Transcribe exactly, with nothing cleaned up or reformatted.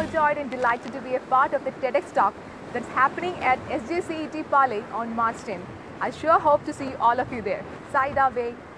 overjoyed and delighted to be a part of the TEDx talk that's happening at S J C E T Palai on March tenth. I sure hope to see all of you there. Saida Way.